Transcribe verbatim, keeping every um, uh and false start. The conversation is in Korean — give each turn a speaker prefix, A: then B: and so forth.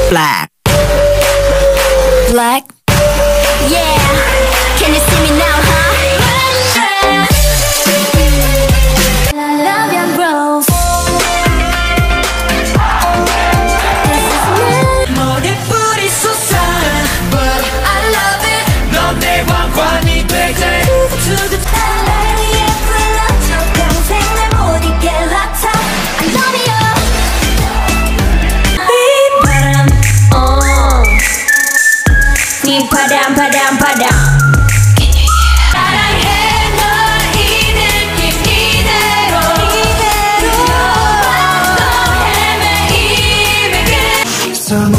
A: Black.
B: Black. Yeah. Can you see me now, huh? Love and growth.
C: 머리뿌리 솟아나 But I love it 넌 내 왕관이 되지
B: To the LA에 불러줘 평생 날 못 잊게 laptop I love you. 바람 어 네 바람 바람 바람
C: 사랑해 널 이 느낌 이대로 이대로 너 헤매임에게